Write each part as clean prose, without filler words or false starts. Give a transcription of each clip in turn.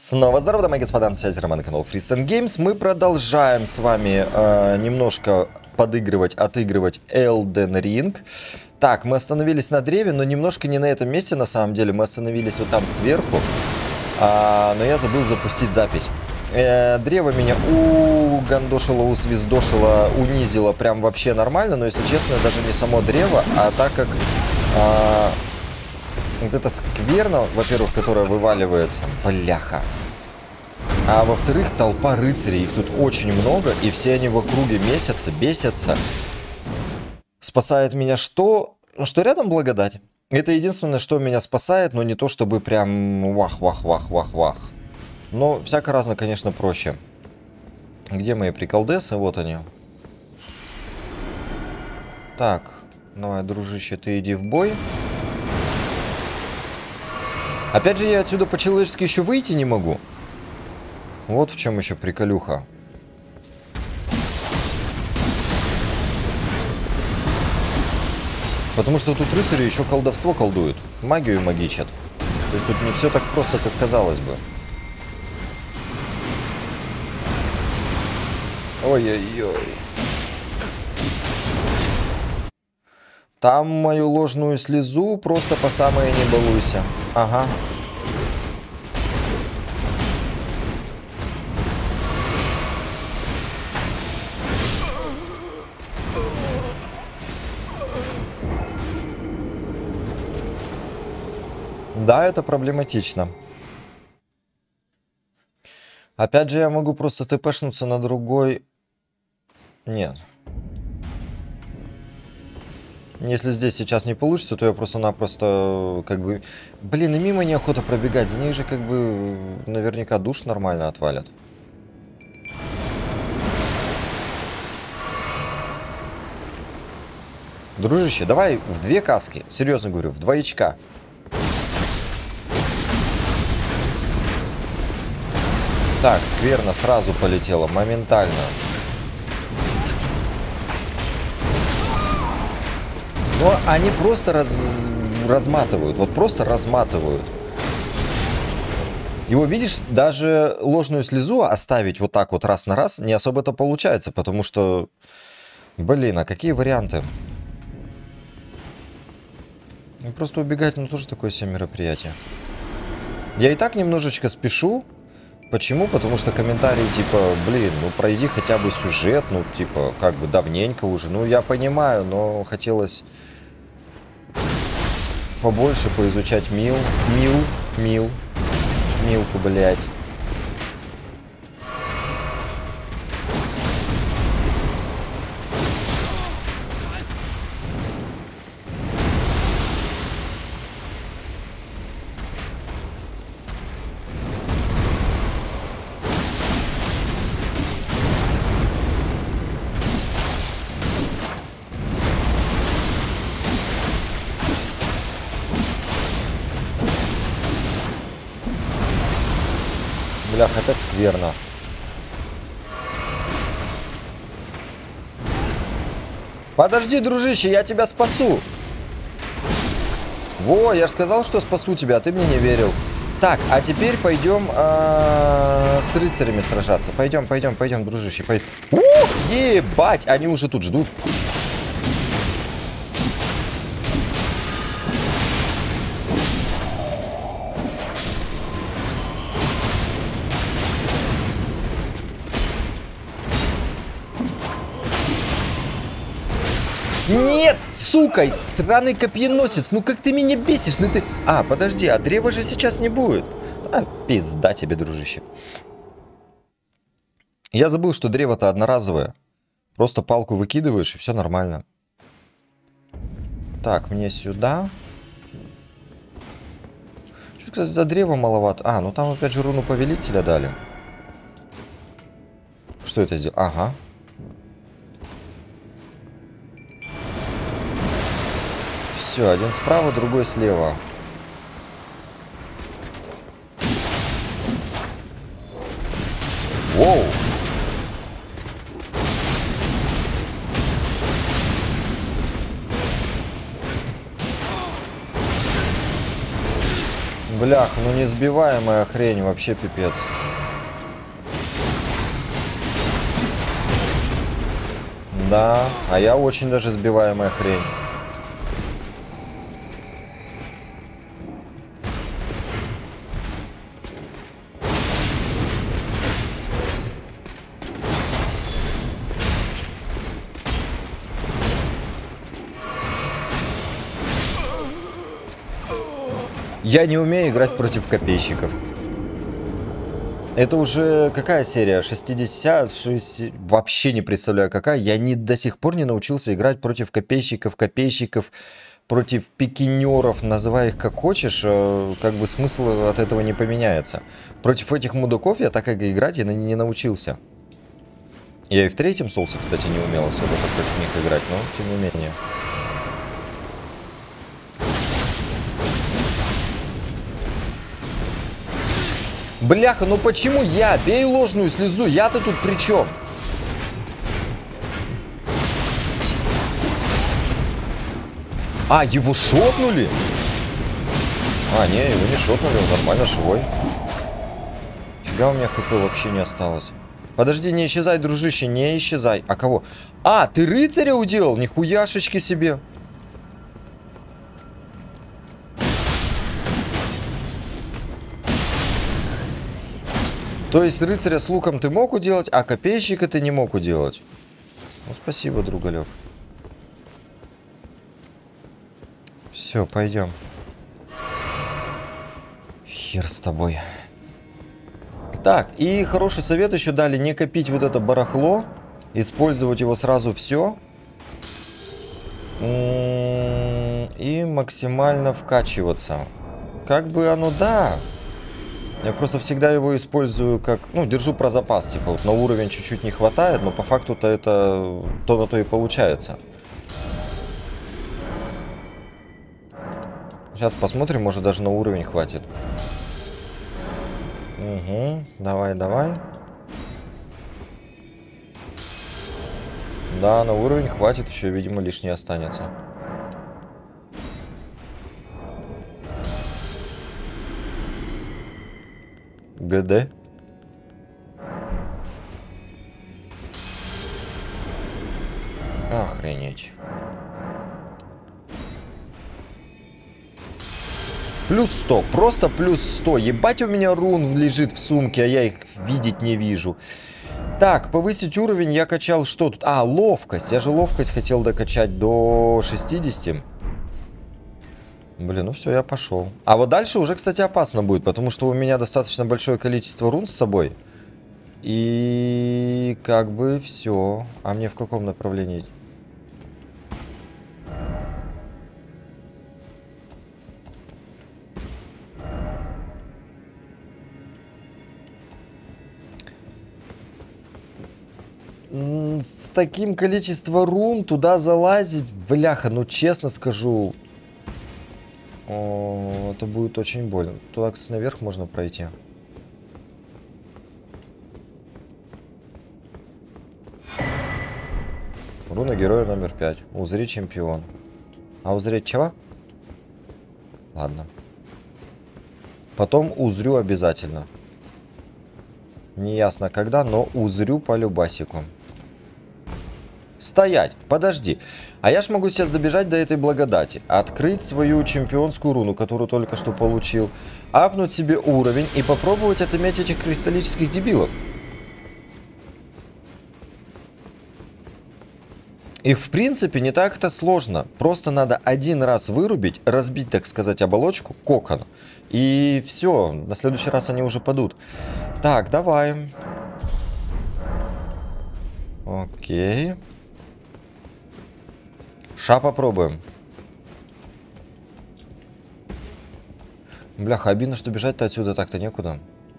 Снова здорово, дамы и господа, на связи Роман и канал Freeze and Games. Мы продолжаем с вами немножко подыгрывать, отыгрывать Elden Ring. Так, мы остановились на древе, но немножко не на этом месте, на самом деле. Мы остановились вот там сверху, но я забыл запустить запись. Древо меня угандошило, усвиздошило, унизило прям вообще нормально, но, если честно, даже не само древо, а так как... вот это скверно, во-первых, которая вываливается. Бляха. А во-вторых, толпа рыцарей. Их тут очень много, и все они в округе месяца, бесятся. Спасает меня что? Ну, что рядом благодать. Это единственное, что меня спасает, но не то, чтобы прям вах-вах-вах-вах-вах. Но всяко разно, конечно, проще. Где мои приколдесы? Вот они. Так, давай, дружище, ты иди в бой. Опять же, я отсюда по-человечески еще выйти не могу. Вот в чем еще приколюха. Потому что тут рыцари еще колдовство колдуют. Магию магичат. То есть тут не все так просто, как казалось бы. Ой-ой-ой. Там мою ложную слезу просто по самое не балуйся. Ага. Да, это проблематично. Опять же, я могу просто тпшнуться на другой... Нет. Если здесь сейчас не получится, то я просто-напросто как бы... Блин, и мимо неохота пробегать. За них же как бы наверняка душ нормально отвалят. Дружище, давай в 2 каски. Серьезно говорю, в 2 ячка. Так, скверно сразу полетело, моментально. Но они просто разматывают. Вот просто разматывают. Его, видишь, даже ложную слезу оставить вот так вот раз на раз не особо-то получается. Потому что, блин, а какие варианты? Ну, просто убегать, ну, тоже такое себе мероприятие. Я и так немножечко спешу. Почему? Потому что комментарии типа, блин, ну пройди хотя бы сюжет, ну типа, как бы давненько уже. Ну я понимаю, но хотелось побольше поизучать Милку, блядь. Блях, опять скверно. Подожди, дружище, я тебя спасу. Во, я же сказал, что спасу тебя, а ты мне не верил. Так, а теперь пойдем с рыцарями сражаться. Пойдем, дружище. Ух, ебать, они уже тут ждут. Нет, сука, сраный копьеносец, ну как ты меня бесишь, ну ты... А, подожди, а древа же сейчас не будет. А, пизда тебе, дружище. Я забыл, что древо-то одноразовое. Просто палку выкидываешь, и все нормально. Так, мне сюда. Что, кстати, за древо маловато? А, ну там опять же руну повелителя дали. Что это сделал? Ага. Все, один справа, другой слева. Воу! Блях, ну несбиваемая хрень, вообще пипец. Да, а я очень даже сбиваемая хрень. Я не умею играть против копейщиков. Это уже какая серия? 60? Вообще не представляю какая. Я до сих пор не научился играть против копейщиков, против пикинеров. Называй их как хочешь, как бы смысл от этого не поменяется. Против этих мудаков я так как играть я не научился. Я и в третьем соусе, кстати, не умел особо против них играть, но тем не менее. Бляха, ну почему я? Бей ложную слезу, я-то тут при чем? А, его шотнули? А, не, его не шотнули, он нормально живой. Фига у меня хп вообще не осталось. Подожди, не исчезай, дружище, не исчезай. А кого? А, ты рыцаря уделал? Нихуяшечки себе. То есть рыцаря с луком ты мог уделать, а копейщика ты не мог уделать. Ну, спасибо, другалек. Все, пойдем. Хер с тобой. Так, и хороший совет еще дали: не копить вот это барахло, использовать его сразу все. И максимально вкачиваться. Как бы оно, да. Я просто всегда его использую как, ну, держу про запас, типа, вот на уровень чуть-чуть не хватает, но по факту-то это то на то и получается. Сейчас посмотрим, может даже на уровень хватит. Угу, давай, давай. Да, на уровень хватит, еще, видимо, лишнее останется. ГД. Охренеть. Плюс 100. Просто плюс 100. Ебать, у меня рун лежит в сумке, а я их видеть не вижу. Так, повысить уровень я качал что тут? А, ловкость. Я же ловкость хотел докачать до 60. Блин, ну все, я пошел. А вот дальше уже, кстати, опасно будет, потому что у меня достаточно большое количество рун с собой. И как бы все. А мне в каком направлении? С таким количеством рун туда залазить, бляха, ну честно скажу, это будет очень больно. Туда, кстати, наверх можно пройти. Руна героя номер 5. Узри чемпион. А узреть чего? Ладно. Потом узрю обязательно. Неясно когда, но узрю по любасику. Стоять, подожди. А я ж могу сейчас добежать до этой благодати. Открыть свою чемпионскую руну, которую только что получил. Апнуть себе уровень и попробовать отыметь этих кристаллических дебилов. Их, в принципе, не так-то сложно. Просто надо один раз вырубить, разбить, так сказать, оболочку, кокон. И все, на следующий раз они уже падут. Так, давай. Окей. Ша попробуем. Бляха, обидно, что бежать-то отсюда так-то некуда.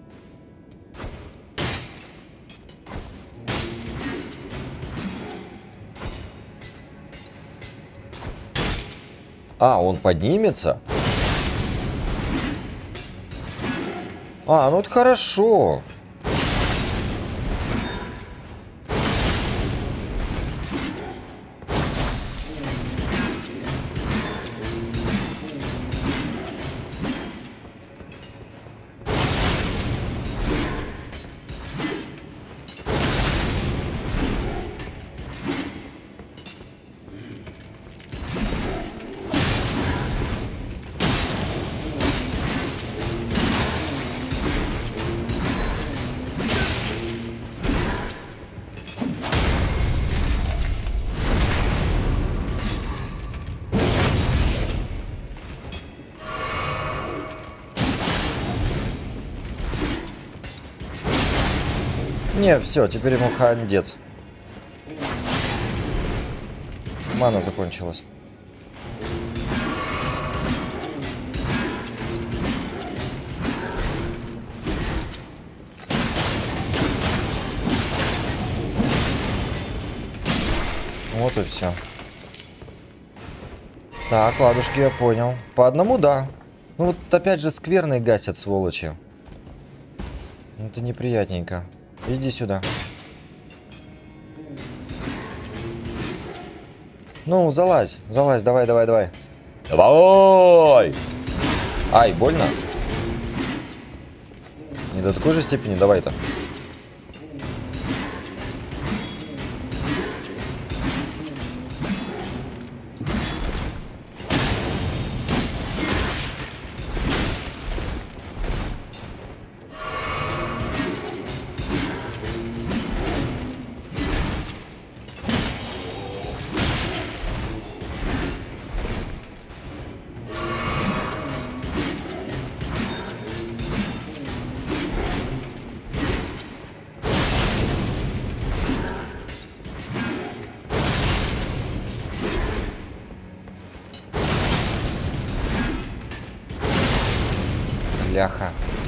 А, он поднимется? А, ну это хорошо. Не, все, теперь ему хандец. Мана закончилась. Вот и все. Так, ладушки, я понял. По одному, да. Ну вот опять же скверные гасят, сволочи. Это неприятненько. Иди сюда. Ну, залазь, залазь, давай, давай, давай. Давай! Ай, больно? Не до такой же степени, давай-то. Бляха.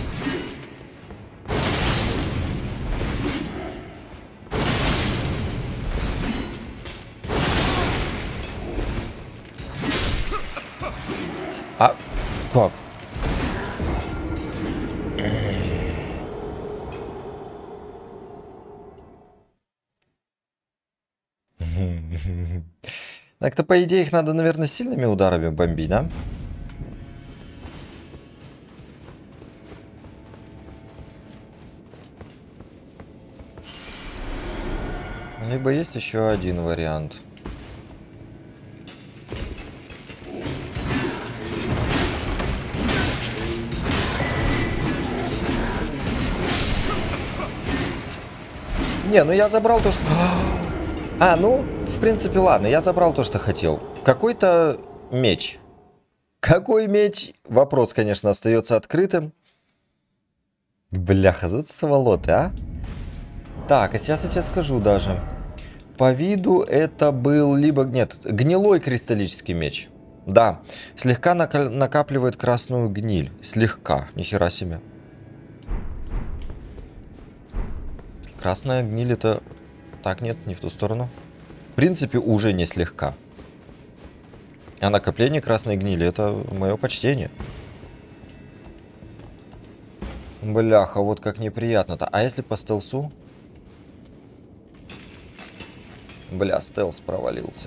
А как? Так-то, по идее, их надо, наверное, сильными ударами бомбить, да? Либо есть еще один вариант. Не, ну я забрал то, что... А, ну, в принципе, ладно, я забрал то, что хотел. Какой-то меч. Какой меч? Вопрос, конечно, остается открытым. Бляха, за сволоты, а? Так, а сейчас я тебе скажу даже. По виду это был либо... Нет, гнилой кристаллический меч. Да, слегка накапливает красную гниль. Слегка, нихера себе. Красная гниль это... Так, нет, не в ту сторону. В принципе, уже не слегка. А накопление красной гнили это мое почтение. Бляха, вот как неприятно-то. А если по стелсу? Бля, стелс провалился.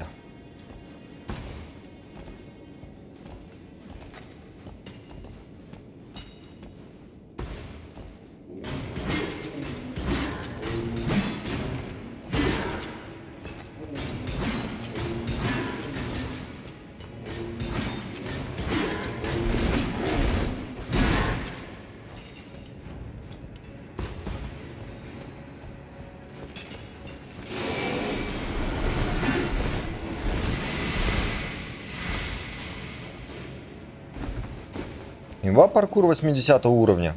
Имба паркур 80 уровня.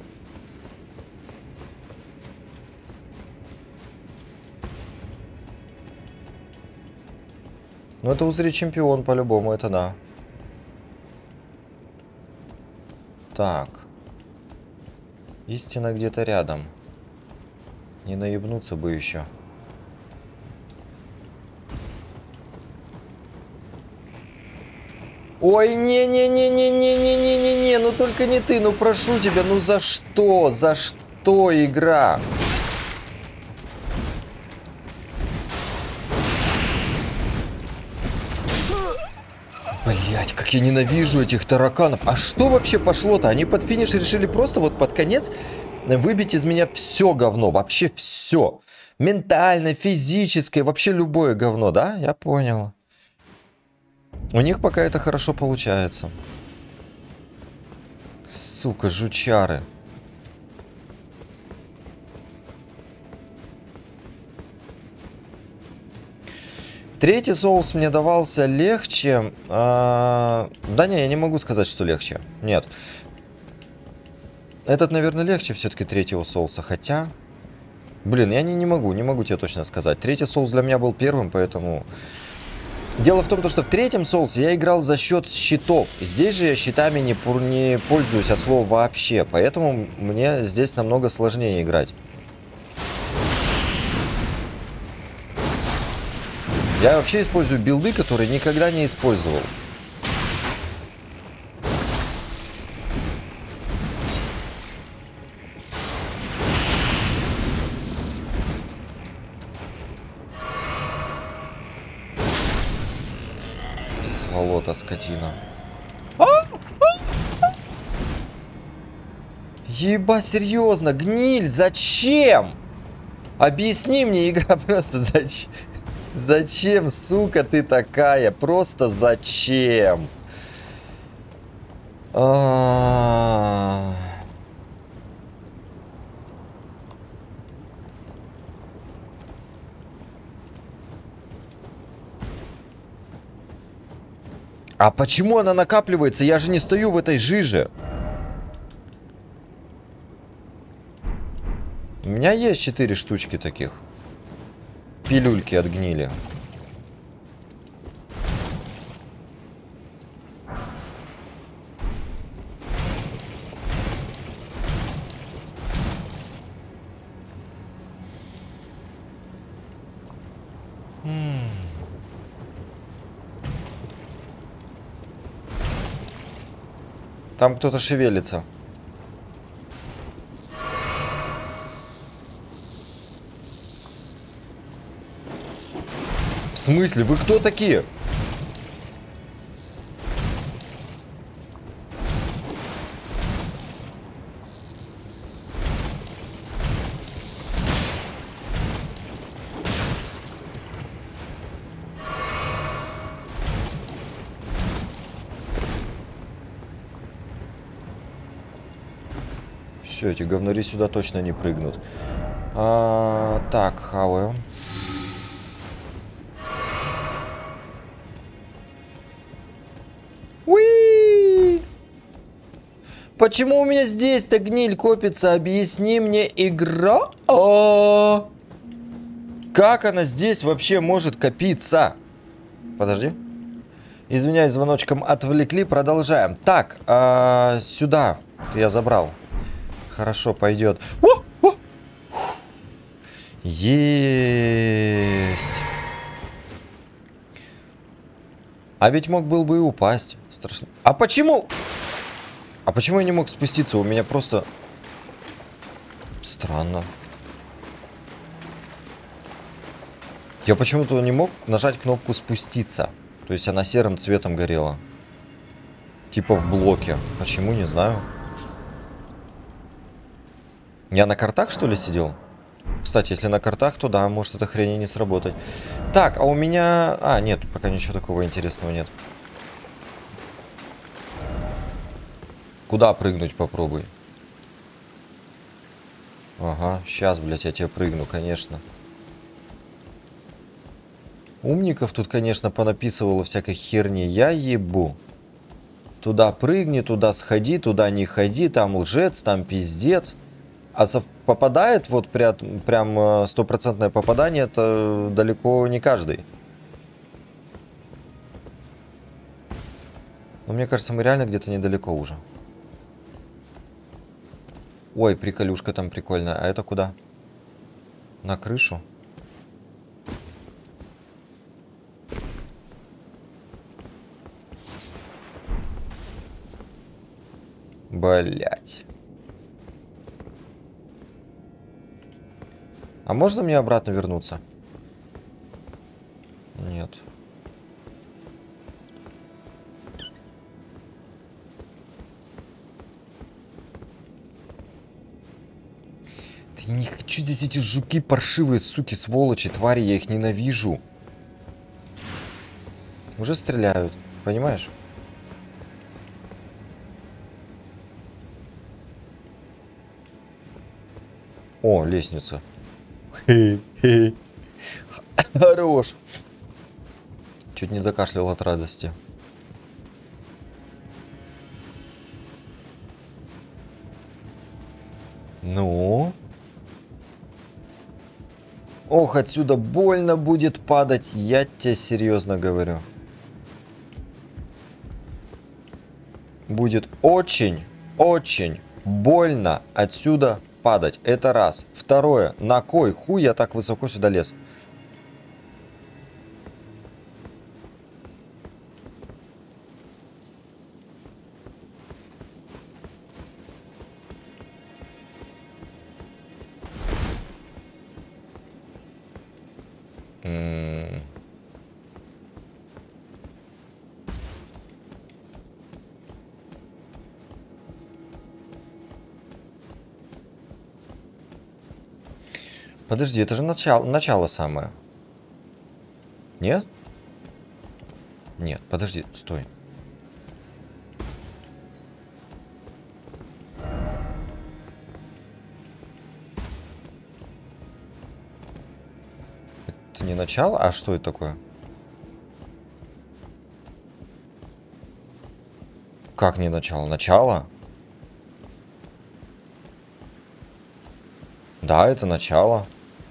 Ну это узри чемпион по-любому, это да. Так. Истина где-то рядом. Не наебнуться бы еще. Ой, не-не-не-не-не-не-не-не-не, ну только не ты, ну прошу тебя, ну за что? За что игра? Блять, как я ненавижу этих тараканов. А что вообще пошло-то? Они под финиш решили просто вот под конец выбить из меня все говно, вообще все. Ментальное, физическое, вообще любое говно, да? Я понял. У них пока это хорошо получается. Сука, жучары. Третий соус мне давался легче. Да не, я не могу сказать, что легче. Нет. Этот, наверное, легче все-таки третьего соуса. Хотя... Блин, я не могу тебе точно сказать. Третий Souls для меня был первым, поэтому... Дело в том, что в третьем Souls я играл за счет щитов. Здесь же я щитами не пользуюсь от слова вообще, поэтому мне здесь намного сложнее играть. Я вообще использую билды, которые никогда не использовал. Сволота, скотина. Еба, серьезно, гниль, зачем? Объясни мне, игра, просто зачем? Зачем, сука, ты такая? Просто зачем? А почему она накапливается? Я же не стою в этой жиже. У меня есть 4 штучки таких. Пилюльки от гнили. Там кто-то шевелится. В смысле? Вы кто такие? Все, эти говнари сюда точно не прыгнут. Так, хаваю. Уи! Почему у меня здесь-то гниль копится? Объясни мне, игра. Как она здесь вообще может копиться? Подожди. Извиняюсь, звоночком отвлекли. Продолжаем. Так, сюда. Я забрал. Хорошо, пойдет. Есть. А ведь мог был бы и упасть. Страшно. А почему? А почему я не мог спуститься? У меня просто... Странно. Я почему-то не мог нажать кнопку спуститься. То есть она серым цветом горела. Типа в блоке. Почему, не знаю. Я на картах, что ли, сидел? Кстати, если на картах, то да, может эта хрень и не сработать. Так, а у меня... нет, пока ничего такого интересного нет. Куда прыгнуть попробуй? Ага, сейчас, блядь, я тебе прыгну, конечно. Умников тут, конечно, понаписывало всякой херни. Я ебу. Туда прыгни, туда сходи, туда не ходи, там лжец, там пиздец. А попадает вот прям стопроцентное попадание, это далеко не каждый. Но мне кажется, мы реально где-то недалеко уже. Ой, приколюшка там прикольная. А это куда? На крышу? Блять. А можно мне обратно вернуться? Нет. Да я не хочу здесь эти жуки паршивые, суки, сволочи, твари, я их ненавижу. Уже стреляют, понимаешь? О, лестница. Хорош. Чуть не закашлял от радости. Ну? Ох, отсюда больно будет падать, я тебе серьезно говорю. Будет очень, очень больно отсюда падать. Это раз. Второе. На кой хуй я так высоко сюда лез? Подожди, это же начало самое. Нет? Нет, подожди, стой. Это не начало? А что это такое? Как не начало? Начало? Да, это начало.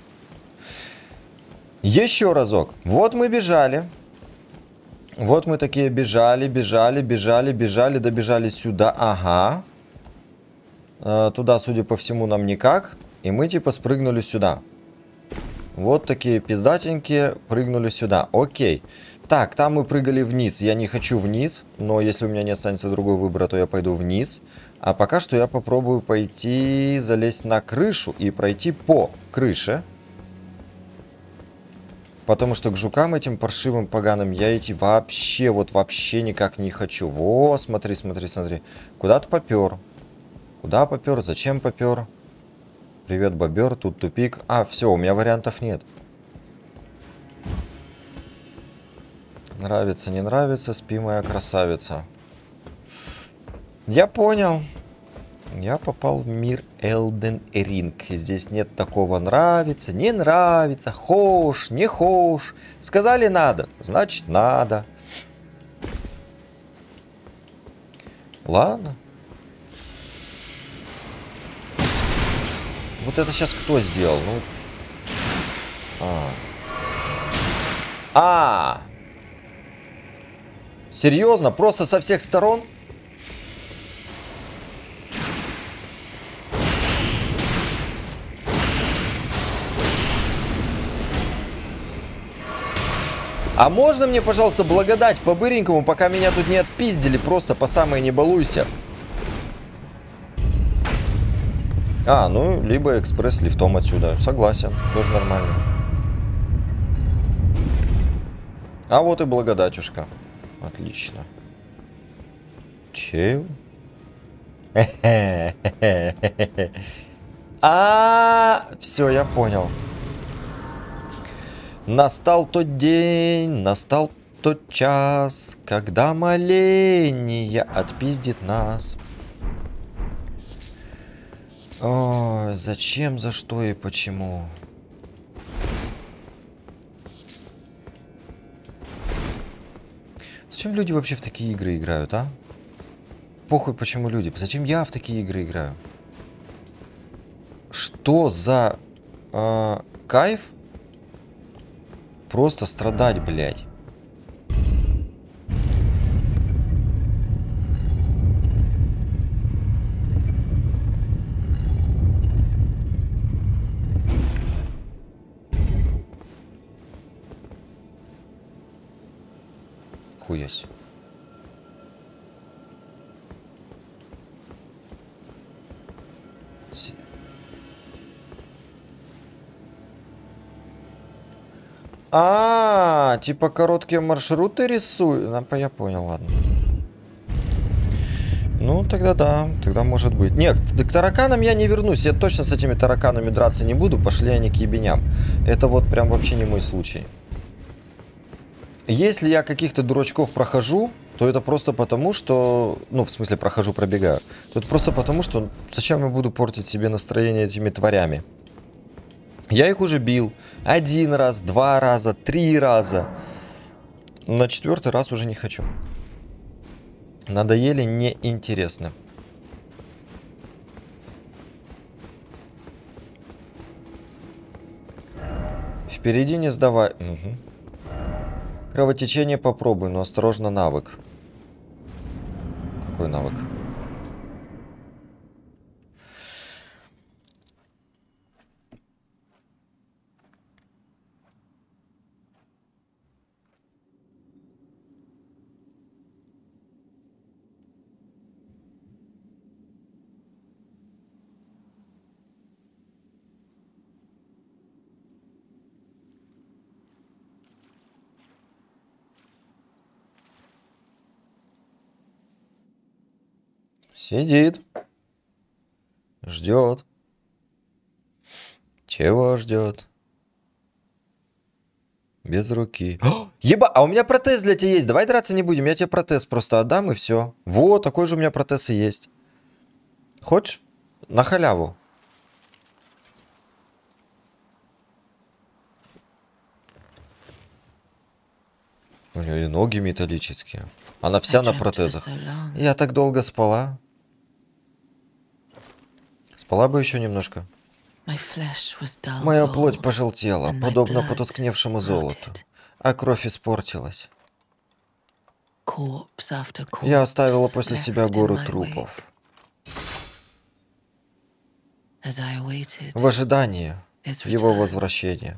Еще разок. Вот мы бежали. Вот мы такие бежали, добежали сюда. Ага. Туда, судя по всему, нам никак. И мы типа спрыгнули сюда. Вот такие пиздатенькие прыгнули сюда. Окей. Так, там мы прыгали вниз. Я не хочу вниз. Но если у меня не останется другого выбора, то я пойду вниз. А пока что я попробую пойти залезть на крышу и пройти по крыше. Потому что к жукам этим паршивым поганым я идти вообще, вот вообще никак не хочу. Во, смотри, смотри, смотри. Куда ты попер? Куда попер? Зачем попер? Привет, бобер, тут тупик. А, все, у меня вариантов нет. Нравится, не нравится, спи, моя красавица. Я понял. Я попал в мир Elden Ring. Здесь нет такого нравится, не нравится, хошь, не хошь. Сказали надо, значит надо. Ладно. Вот это сейчас кто сделал? Ну... Серьезно? Просто со всех сторон? А можно мне, пожалуйста, благодать по-быренькому, пока меня тут не отпиздили, просто по самой не балуйся? Ну, либо экспресс-лифтом отсюда. Согласен, тоже нормально. А вот и благодатюшка. Отлично. Чего? Все, я понял. Настал тот день, настал тот час, когда моление отпиздит нас. Ой, зачем, за что и почему? Зачем люди вообще в такие игры играют, а? Похуй, почему люди. Зачем я в такие игры играю? Что за кайф? Просто страдать, блядь. Хуясь. Типа короткие маршруты рисую. Я понял, ладно. Ну, тогда да, тогда может быть. Нет, к тараканам я не вернусь. Я точно с этими тараканами драться не буду. Пошли они к ебеням. Это вот прям вообще не мой случай. Если я каких-то дурачков прохожу, то это просто потому, что... Ну, в смысле, прохожу, пробегаю. То это просто потому, что зачем я буду портить себе настроение этими тварями? Я их уже бил 1 раз, 2 раза, 3 раза. На 4-й раз уже не хочу. Надоели, неинтересно. Впереди не сдавай. Угу. Кровотечение попробуй, но осторожно, навык. Какой навык? Сидит. Ждет. Чего ждет? Без руки. Еба, а у меня протез для тебя есть. Давай драться не будем. Я тебе протез просто отдам и все. Вот, такой же у меня протез и есть. Хочешь? На халяву. У нее и ноги металлические. Она вся на протезах. Я так долго спала. Спала бы еще немножко. Моя плоть пожелтела, подобно потускневшему золоту, а кровь испортилась. Я оставила после себя гору трупов. В ожидании его возвращения.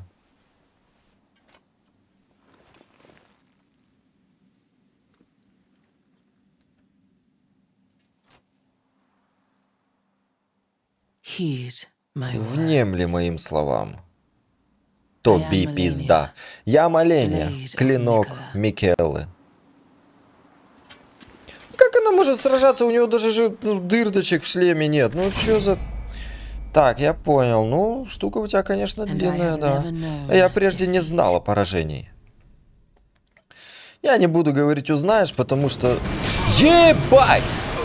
Внемли моим словам. Тоби пизда. Я оленя, клинок Микелы. Как она может сражаться? У него даже же дырдочек в шлеме нет. Ну что за... Так, я понял. Ну, штука у тебя, конечно, длинная, да. Я прежде не знала поражений. Я не буду говорить узнаешь, потому что... Ебать!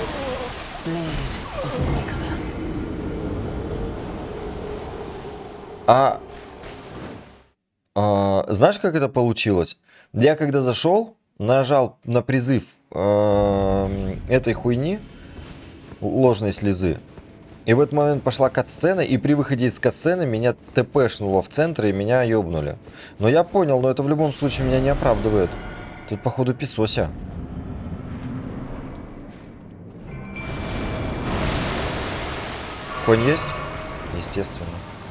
Знаешь, как это получилось? Я когда зашел, нажал на призыв этой хуйни, ложной слезы, и в этот момент пошла катсцена, и при выходе из катсцены меня тпшнуло в центр, и меня ёбнули. Но я понял, но это в любом случае меня не оправдывает. Тут, походу, писося. Конь есть? Естественно.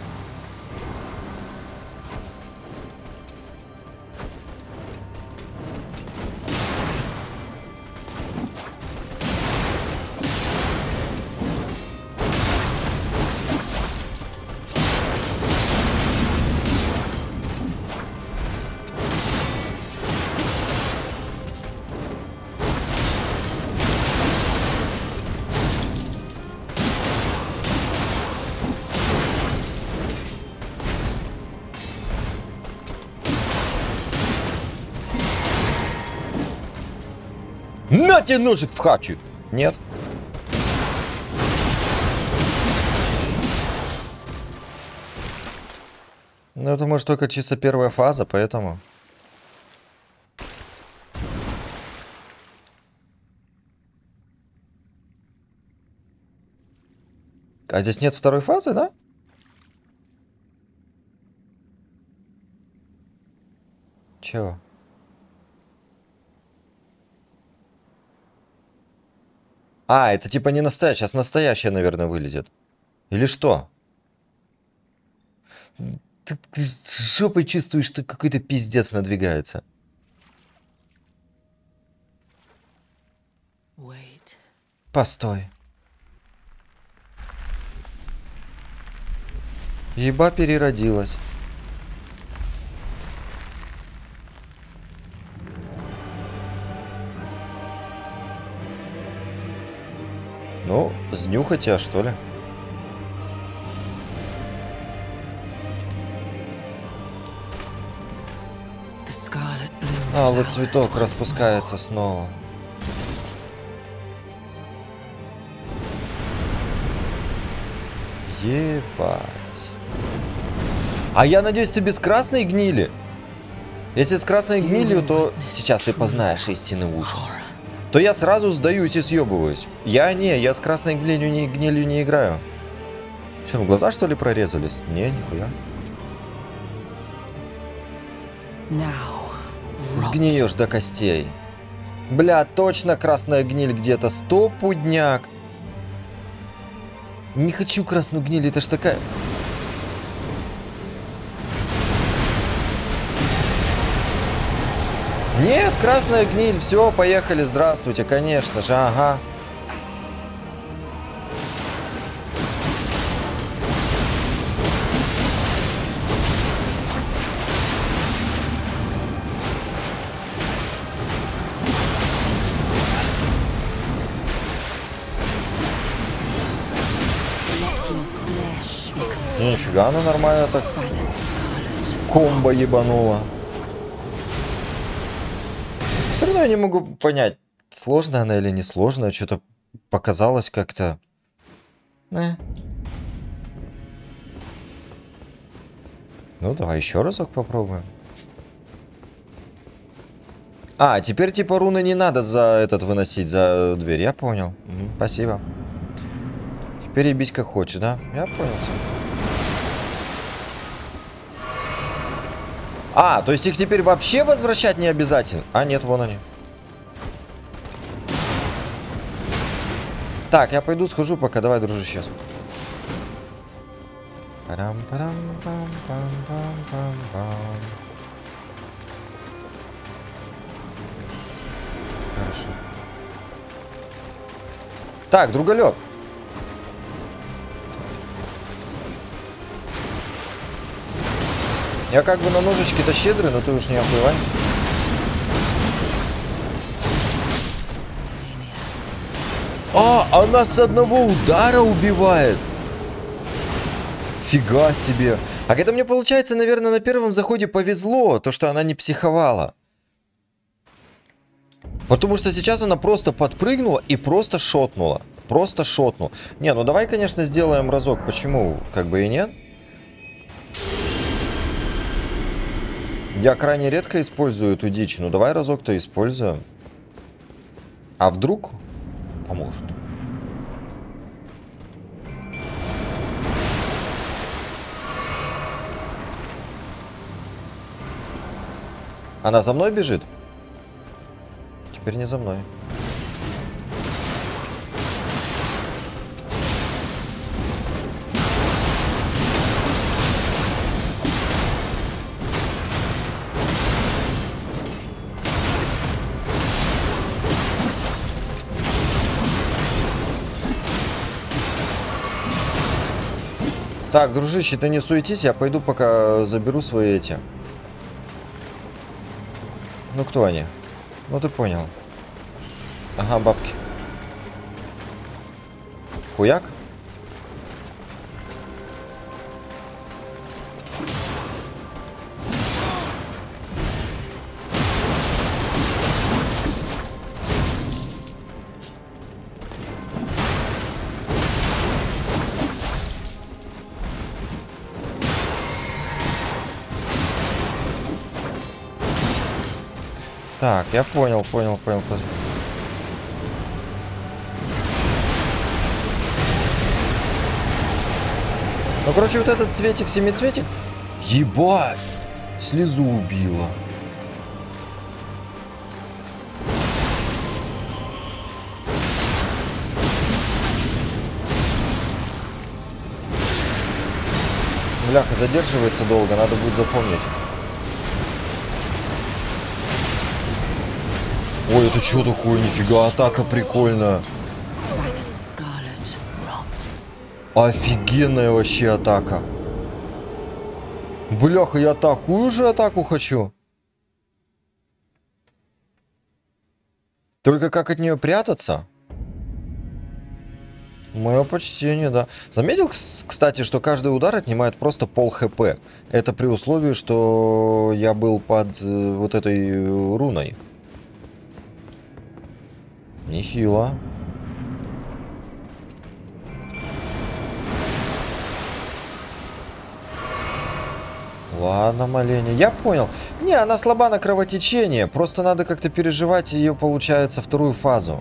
На тебе ножик в хачу! Нет? Ну, это может только чисто первая фаза, поэтому... А здесь нет второй фазы, да? Чего? А, это типа не настоящая, сейчас настоящая, наверное, вылезет. Или что? Ты жопой чувствуешь, что какой-то пиздец надвигается. Постой. Еба переродилась. Ну, снюхать тебя, что ли? Алый цветок распускается снова. Ебать. А я надеюсь, ты без красной гнили? Если с красной гнилью, то сейчас ты познаешь истинный ужас. То я сразу сдаюсь и съебываюсь. Я с красной гнилью не играю. Что, глаза что ли прорезались? Не, нихуя. Сгниешь до костей. Бля, точно красная гниль где-то. Стопудняк. Не хочу красную гниль, это ж такая... Нет, красная гниль. Все, поехали, здравствуйте, конечно же, ага. Нифига, она нормально так комбо ебанула. Все равно я не могу понять, сложная она или не сложная. Что-то показалось как-то... Ну, давай еще разок попробуем. А, теперь типа руны не надо за этот выносить, за дверь. Я понял. Спасибо. Теперь ебись как хочешь, да? Я понял. А, то есть их теперь вообще возвращать не обязательно? А, нет, вон они. Так, я пойду схожу пока. Давай, дружище. Хорошо. Так, друголёб. Я как бы на ножички-то щедрый, но ты уж не охуевай. А, она с одного удара убивает. Фига себе. А это мне получается, наверное, на первом заходе повезло, то, что она не психовала. Потому что сейчас она просто подпрыгнула и просто шотнула. Просто шотнула. Не, ну давай, конечно, сделаем разок. Почему? Как бы и нет. Я крайне редко использую эту дичь. Ну давай разок-то используем. А вдруг поможет. Она за мной бежит? Теперь не за мной. Так, дружище, ты не суетись, я пойду пока заберу свои эти. Ну, кто они? Ну, ты понял. Ага, бабки. Хуяк? Так, я понял. Ну, короче, вот этот цветик, семицветик, ебать, слезу убила. Бляха, задерживается долго, надо будет запомнить. Ой, это что такое? Нифига, атака прикольная. Офигенная вообще атака. Бляха, я такую же атаку хочу. Только как от нее прятаться? Мое почтение, да. Заметил, кстати, что каждый удар отнимает просто пол хп. Это при условии, что я был под вот этой руной. Нехило. Ладно, Маленя, я понял. Не, она слаба на кровотечение. Просто надо как-то переживать ее, получается, вторую фазу.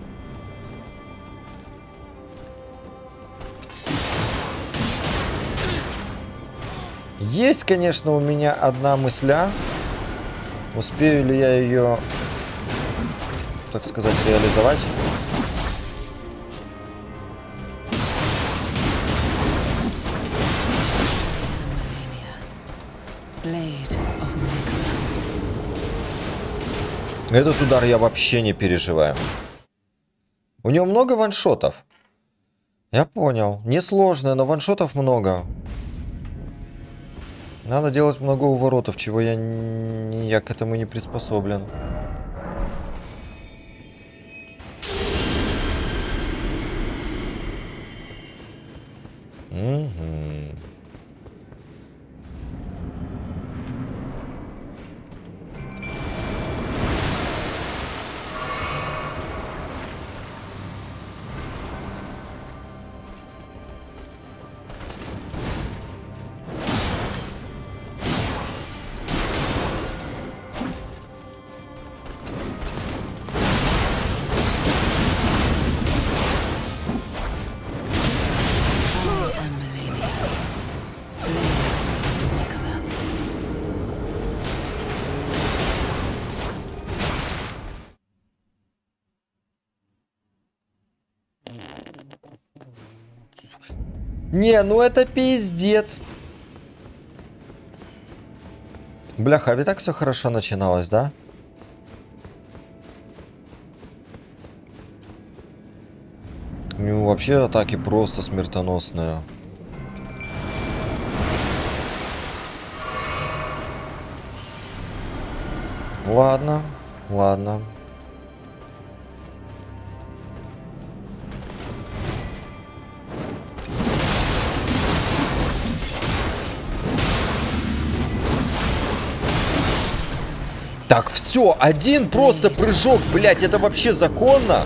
Есть, конечно, у меня одна мысля. Успею ли я ее, так сказать, реализовать? Этот удар я вообще не переживаю. У него много ваншотов. Я понял. Несложно, но ваншотов много. Надо делать много уворотов, чего я к этому не приспособлен. Угу. Не, ну это пиздец. Бляха, а ведь так все хорошо начиналось, да? У него вообще атаки просто смертоносные. Ладно, ладно. Так, все, один просто прыжок, блядь, это вообще законно?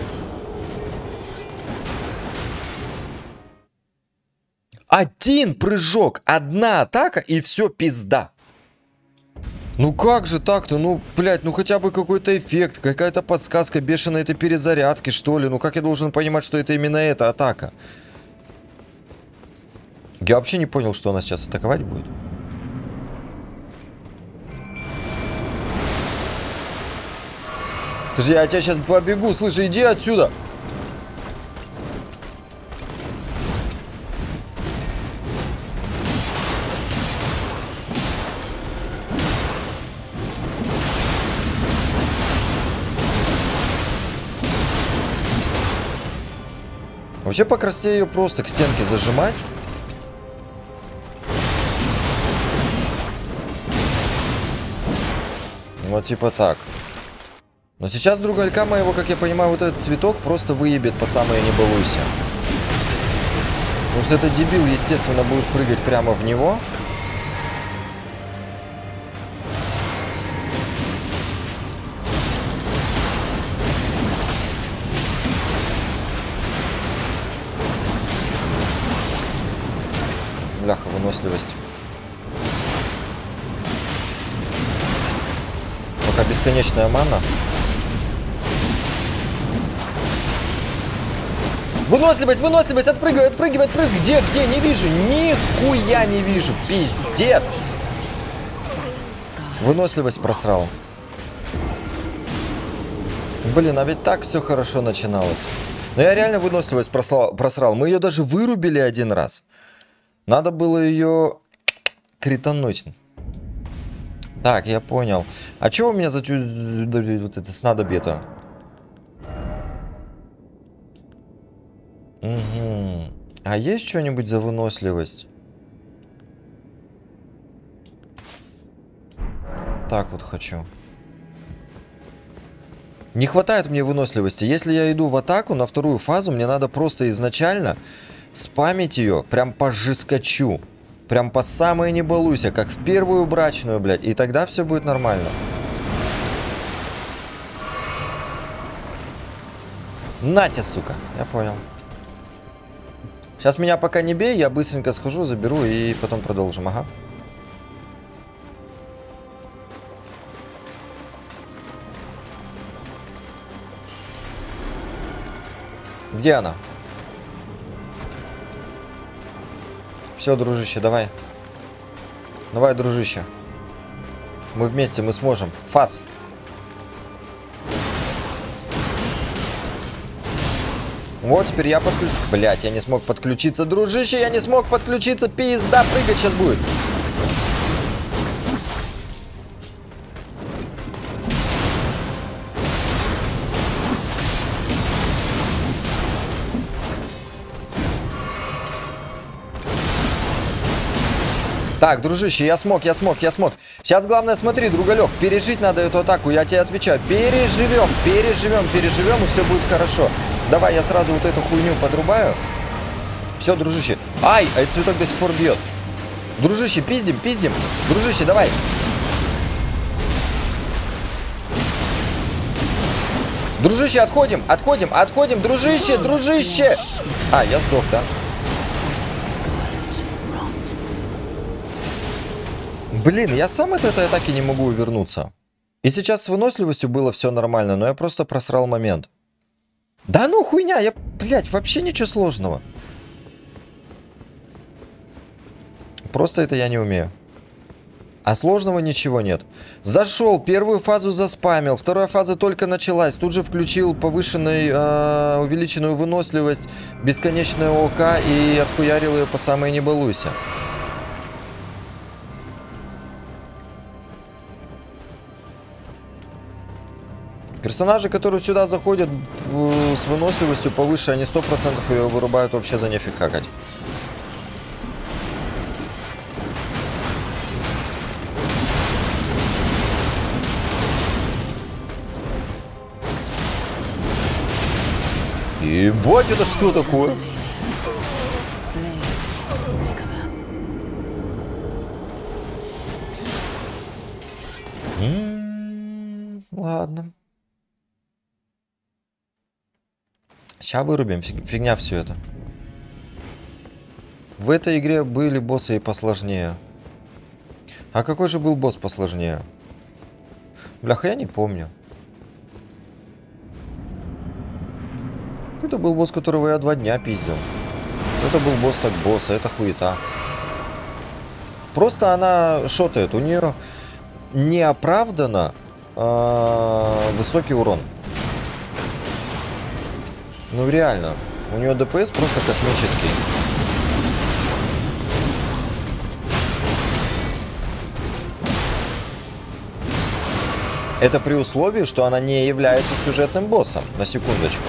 Один прыжок, одна атака и все, пизда. Ну как же так-то? Ну, блядь, ну хотя бы какой-то эффект, какая-то подсказка бешеной этой перезарядки, что ли. Ну как я должен понимать, что это именно эта атака? Я вообще не понял, что она сейчас атаковать будет. Слушай, я тебя сейчас побегу, слушай, иди отсюда. Вообще по красоте ее просто к стенке зажимать. Вот типа так. Но сейчас друголька моего, как я понимаю, вот этот цветок просто выебет по самое не балуйся. Потому что этот дебил, естественно, будет прыгать прямо в него. Бляха, выносливость. Пока бесконечная мана. Выносливость, выносливость, отпрыгивай, отпрыгивай, отпрыгивай. Где, не вижу, нихуя не вижу. Пиздец. Выносливость просрал. Блин, а ведь так все хорошо начиналось. Но я реально выносливость просрал. Мы ее даже вырубили один раз. Надо было ее критануть. Так, я понял. А чего у меня за вот это снадобье-то? Угу. А есть что-нибудь за выносливость? Так вот хочу. Не хватает мне выносливости. Если я иду в атаку на вторую фазу, мне надо просто изначально спамить ее прям по жескочу. Прям по самой не балуйся, как в первую брачную, блядь. И тогда все будет нормально. Натя, сука. Я понял. Сейчас меня пока не бей, я быстренько схожу, заберу и потом продолжим. Ага. Где она? Все, дружище, давай. Давай, дружище. Мы вместе, мы сможем. Фас. Вот, теперь я подключу. Блять, я не смог подключиться, дружище, я не смог подключиться. Пизда, прыгать сейчас будет. Так, дружище, я смог. Сейчас главное, смотри, другалек, пережить надо эту атаку, я тебе отвечаю. Переживем, и все будет хорошо. Давай, я сразу вот эту хуйню подрубаю. Все, дружище. Ай, а этот цветок до сих пор бьет. Дружище, пиздим. Дружище, давай. Дружище, отходим, дружище. А, я сдох, да? Блин, я сам от этой атаки не могу увернуться. И сейчас с выносливостью было все нормально, но я просто просрал момент. Да ну хуйня, блядь, вообще ничего сложного. Просто это я не умею. А сложного ничего нет. Зашел, первую фазу заспамил, вторая фаза только началась. Тут же включил увеличенную выносливость, бесконечное ОК и отхуярил ее по самой не балуйся. Персонажи, которые сюда заходят с выносливостью повыше, они 100% ее вырубают вообще за нефиг какать. Ебать, это что такое? Ладно. Сейчас вырубим, фигня все это. В этой игре были боссы и посложнее. А какой же был босс посложнее? Бляха, я не помню. Какой-то был босс, которого я 2 дня пиздил. Это был босс так босс, а это хуета. Просто она шотает, у нее неоправданно высокий урон. Ну реально, у нее ДПС просто космический. Это при условии, что она не является сюжетным боссом, на секундочку.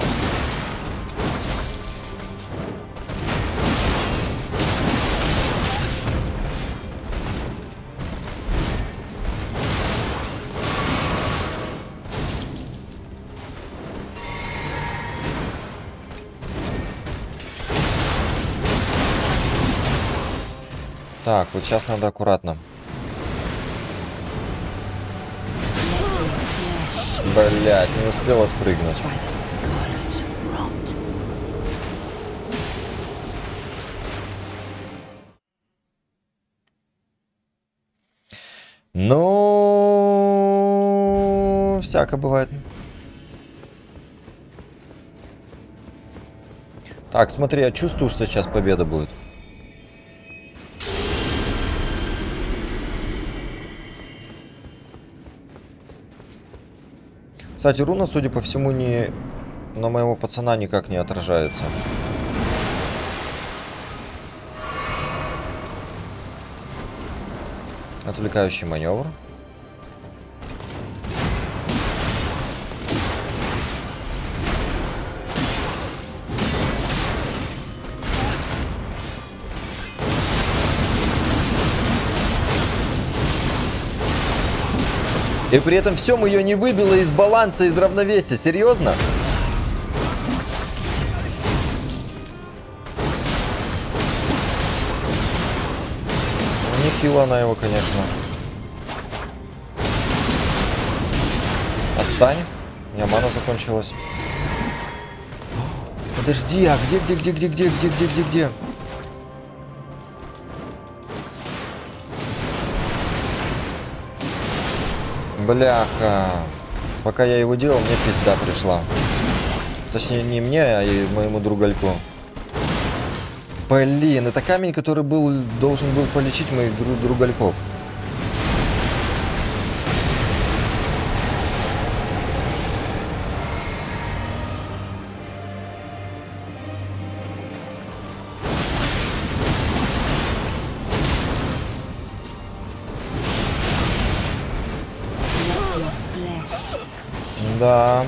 Так, вот сейчас надо аккуратно. Блять, не успел отпрыгнуть. Ну, всяко бывает. Так, смотри, я чувствую, что сейчас победа будет. Кстати, руна, судя по всему, на моего пацана никак не отражается. Отвлекающий маневр. И при этом всем ее не выбило из баланса, из равновесия. Серьезно? Нехило она его, конечно. Отстань. У меня мана закончилась. Подожди, а где? Бляха. Пока я его делал, мне пизда пришла. Точнее, не мне, а и моему другальку. Блин, это камень, который должен был полечить моих другальков. Да.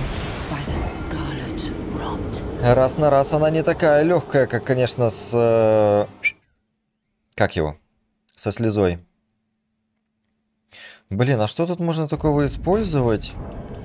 Раз на раз она не такая легкая, как, конечно, с... Как его? Со слезой. Блин, а что тут можно такого использовать?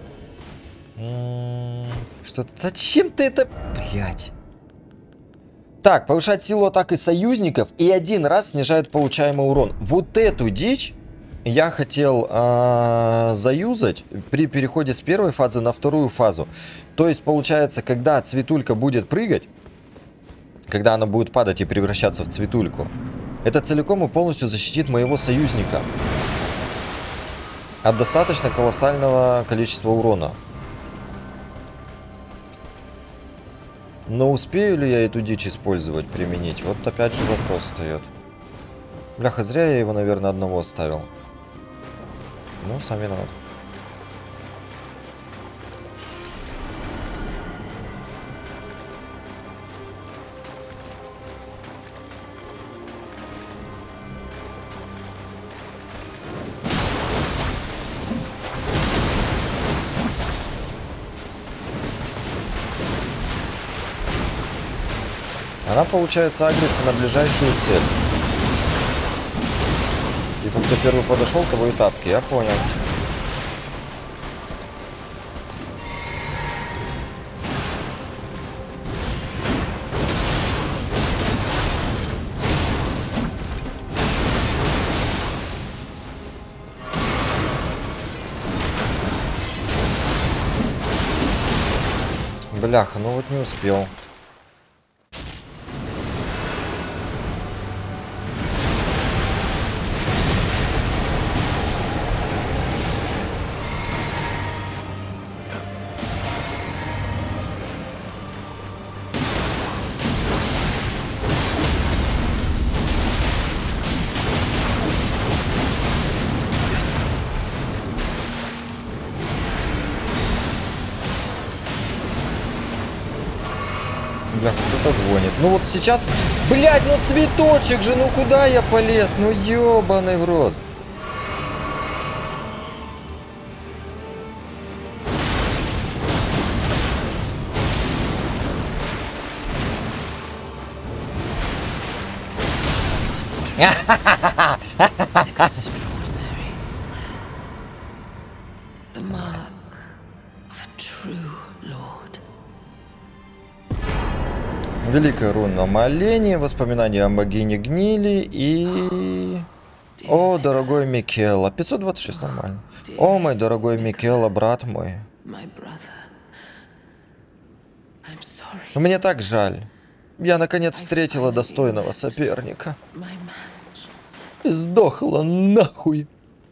Что-то... Зачем ты это... Блять. Так, повышать силу атаки союзников и один раз снижает получаемый урон. Вот эту дичь я хотел заюзать при переходе с первой фазы на вторую фазу. То есть, получается, когда цветулька будет прыгать, когда она будет падать и превращаться в цветульку, это целиком и полностью защитит моего союзника от достаточно колоссального количества урона. Но успею ли я эту дичь использовать, применить? Вот опять же вопрос встает. Бляха, зря я его, наверное, одного оставил. Ну, сам виноват. Она, получается, агрится на ближайшую цель. Типа, кто первый подошел, того и тапки. Я понял. Бляха, ну вот не успел. Бля, кто-то звонит. Ну вот сейчас... Блядь, ну цветочек же, ну куда я полез? Ну ёбаный в рот. Великая руна моления, воспоминания о богине гнили и... О, дорогой Микела. 526 нормально. О, мой дорогой Микела, брат мой. Мне так жаль. Я наконец встретила достойного соперника. И сдохла нахуй.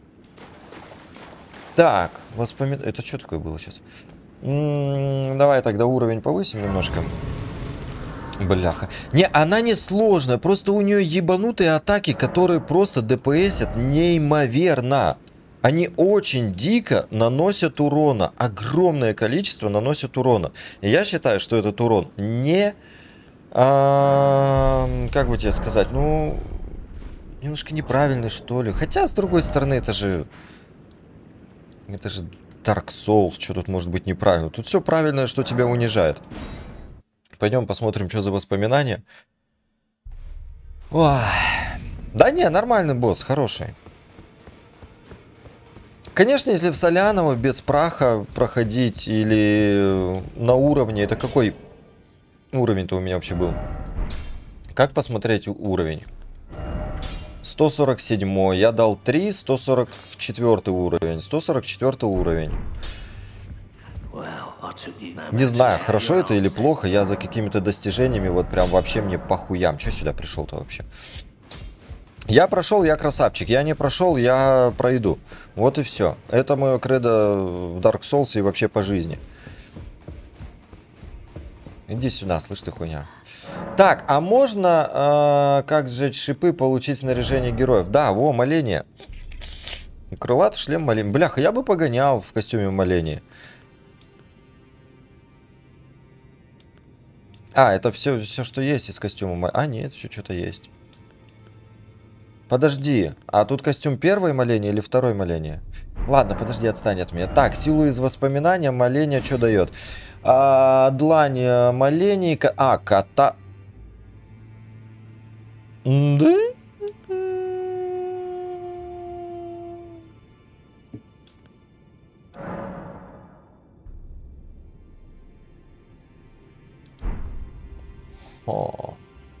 Так, воспоминания... Это что такое было сейчас? Давай тогда уровень повысим немножко. Бляха. Не, она не сложная, просто у нее ебанутые атаки, которые просто ДПСят неимоверно. Они очень дико наносят урона. Огромное количество наносят урона. И я считаю, что этот урон не... как бы тебе сказать? Ну... Немножко неправильный, что ли. Хотя, с другой стороны, это же... Это же Dark Souls. Что тут может быть неправильно? Тут все правильное, что тебя унижает. Пойдем посмотрим, что за воспоминания. Ой. Да не, нормальный босс, хороший. Конечно, если в Соляново без праха проходить или на уровне... Это какой уровень-то у меня вообще был? Как посмотреть уровень? 147. Я дал 3, 144 уровень. 144 уровень. Не знаю, хорошо это или плохо. Я за какими-то достижениями вот прям вообще мне похуям. Че сюда пришел-то вообще? Я прошел, я красавчик. Я не прошел, я пройду. Вот и все. Это мое кредо в Dark Souls и вообще по жизни. Иди сюда, слышь ты хуйня. Так, а можно, как сжечь шипы, получить снаряжение героев? Да, во, моление. Крылатый шлем моления. Бляха, я бы погонял в костюме моления. А, это все, что есть из костюма. А, нет, еще что-то есть. Подожди, а тут костюм первой моления или второй моления? Ладно, подожди, отстань от меня. Так, силу из воспоминания, моления что дает? Длань молений... кота... Да? О.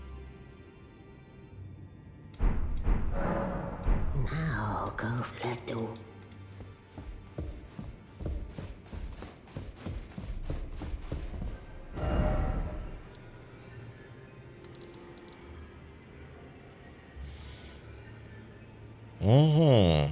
Угу.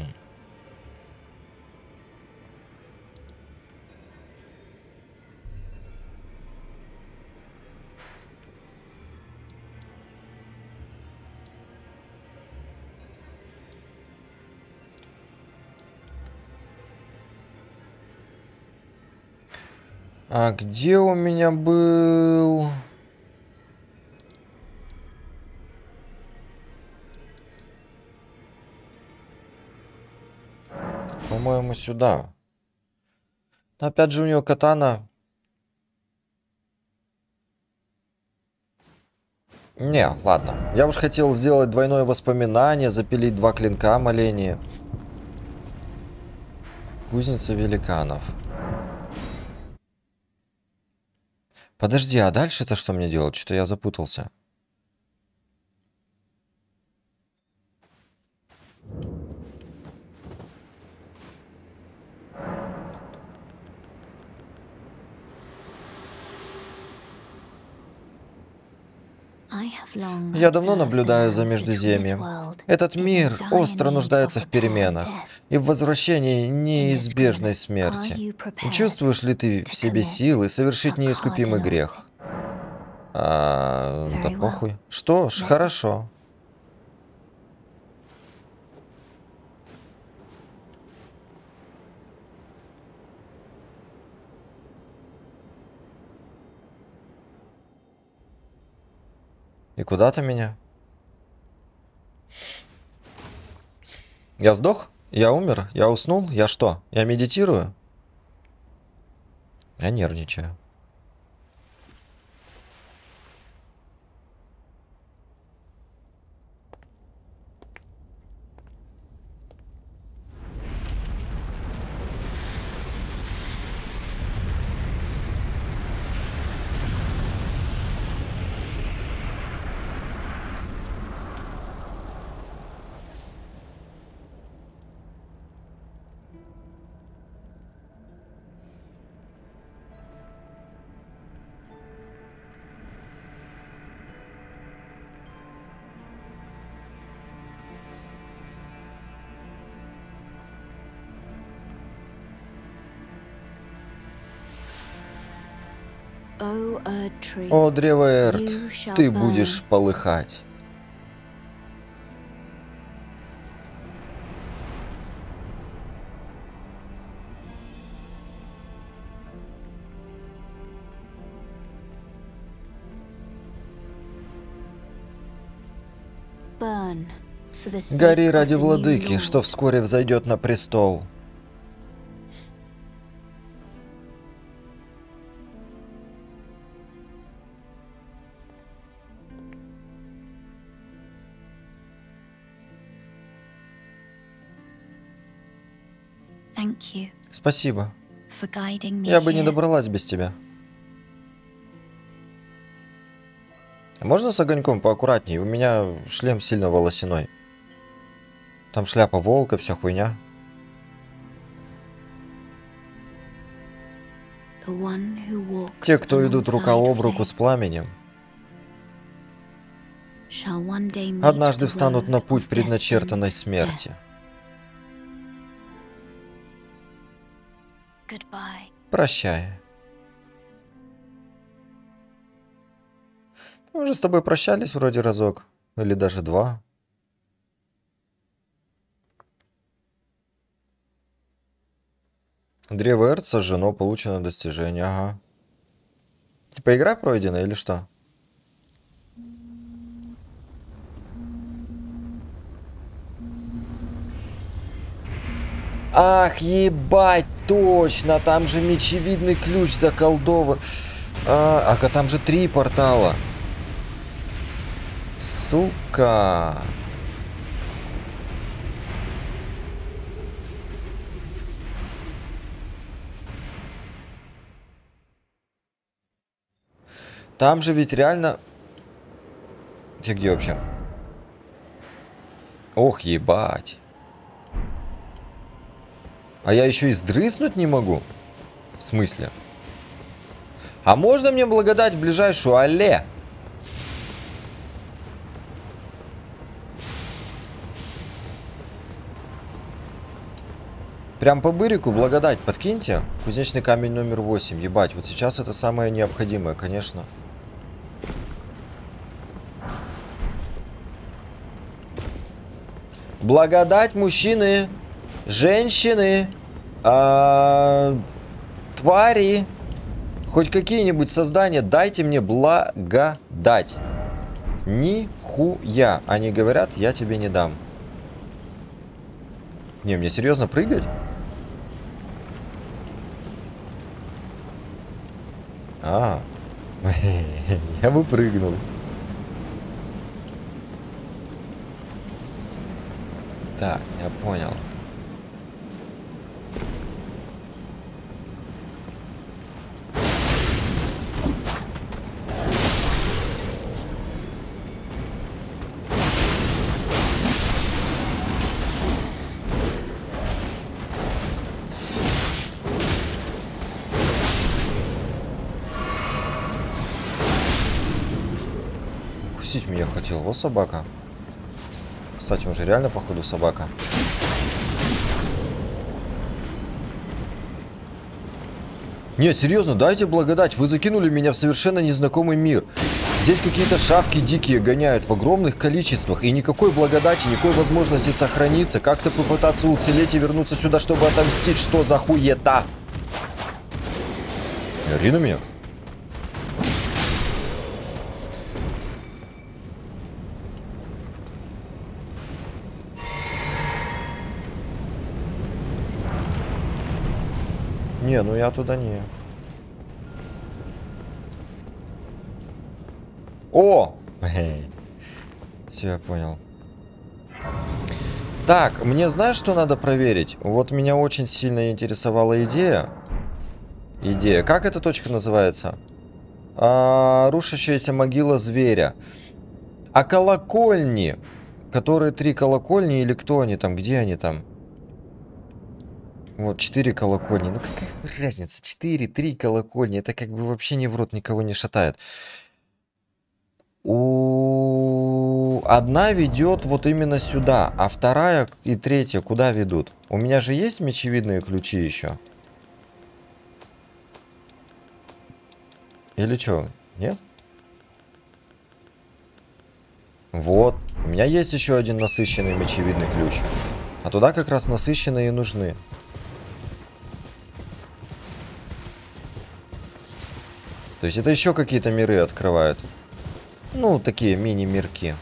А где у меня был... По-моему, сюда. Но опять же, у него катана. Не, ладно. Я уж хотел сделать двойное воспоминание, запилить 2 клинка моления. Кузница великанов. Подожди, а дальше-то что мне делать? Что-то я запутался. Я давно наблюдаю за Междуземьем. Этот мир остро нуждается в переменах и в возвращении неизбежной смерти. Чувствуешь ли ты в себе силы совершить неискупимый грех? Да похуй. Что ж, хорошо. И куда ты меня? Я сдох? Я умер? Я уснул? Я что? Я медитирую? Я нервничаю. О, древо Эрт, ты будешь полыхать. Гори ради владыки, что вскоре взойдет на престол. Спасибо. Я бы не добралась без тебя. Можно с огоньком поаккуратней? У меня шлем сильно волосяной. Там шляпа волка, вся хуйня. Те, кто идут рука об руку с пламенем, однажды встанут на путь предначертанной смерти. Прощай. Мы уже с тобой прощались вроде разок. Или даже 2. Древо Эрт сожжено, получено достижение. Ага. Типа игра пройдена или что? Ах, ебать, точно, там же мечевидный ключ заколдован. Ага, там же 3 портала. Сука. Там же ведь реально... Ты где вообще? Ох, ебать. А я еще и сдрыснуть не могу? В смысле? А можно мне благодать ближайшую, алле? Прям по бырику благодать подкиньте. Кузнечный камень номер 8. Ебать, вот сейчас это самое необходимое, конечно. Благодать, мужчины, женщины, твари, хоть какие-нибудь создания, дайте мне благодать. Нихуя. Они говорят, я тебе не дам. Не, мне серьезно прыгать? Я бы прыгнул. Так, я понял. Укусить меня хотел. Во, собака. Кстати, он же реально, походу, собака. Не, серьезно, дайте благодать. Вы закинули меня в совершенно незнакомый мир. Здесь какие-то шавки дикие гоняют в огромных количествах. И никакой благодати, никакой возможности сохраниться. Как-то попытаться уцелеть и вернуться сюда, чтобы отомстить. Что за хуета? Ори на меня. Не, ну я туда не. О! Все, я понял. Так, мне знаешь, что надо проверить? Вот меня очень сильно интересовала идея. Как эта точка называется? Рушащаяся могила зверя. А колокольни, которые 3 колокольни, или кто они там? Где они там? Вот, 4 колокольни. Ну, какая разница? 4, 3 колокольни. Это как бы вообще ни в рот никого не шатает. Одна ведет вот именно сюда, а вторая и третья куда ведут? У меня же есть мечевидные ключи еще? Или что? Нет? Вот. У меня есть еще один насыщенный мечевидный ключ. А туда как раз насыщенные и нужны. То есть это еще какие-то миры открывают. Ну, такие мини-мирки.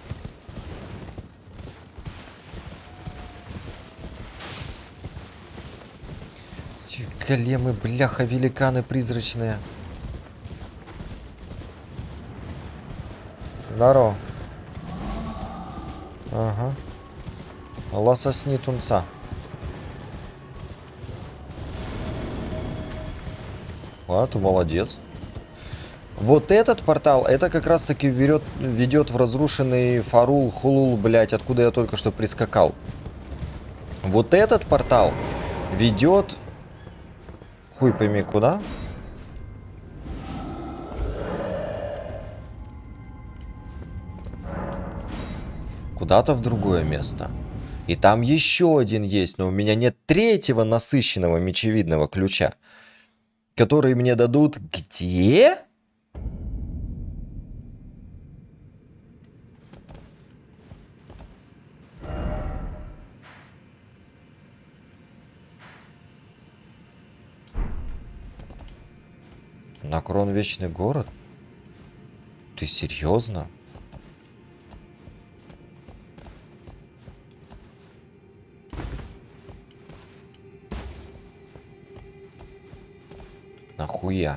Големы, бляха, великаны призрачные. Здорово. Ага. Лососни тунца. А, ты молодец. Вот этот портал, это как раз таки ведет в разрушенный Фарул, Хулул, блять, откуда я только что прискакал. Вот этот портал ведет... Хуй пойми куда. Куда-то в другое место. И там еще один есть, но у меня нет третьего насыщенного мечевидного ключа, который мне дадут где? Накрон Вечный город? Ты серьезно? Нахуя?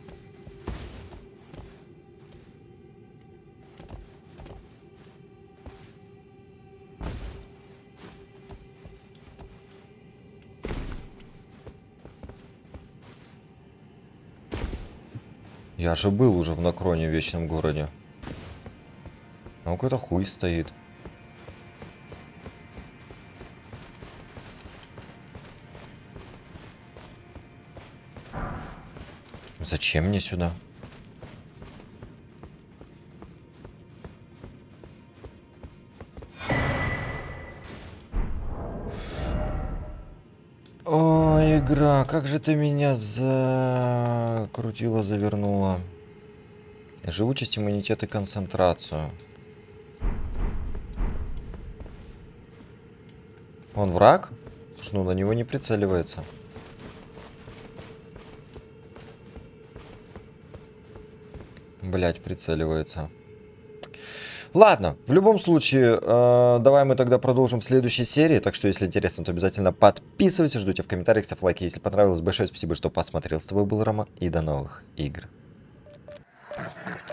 Я же был уже в Накроне, в Вечном Городе. А какой-то хуй стоит. Зачем мне сюда? О, игра, как же ты меня закрутила, завернула. Живучесть, иммунитет и концентрацию. Он враг? Слушай, ну на него не прицеливается. Блять, прицеливается. Ладно, в любом случае, давай мы тогда продолжим в следующей серии. Так что, если интересно, то обязательно подписывайся, жду тебя в комментариях, ставь лайки, если понравилось. Большое спасибо, что посмотрел. С тобой был Рома, и до новых игр.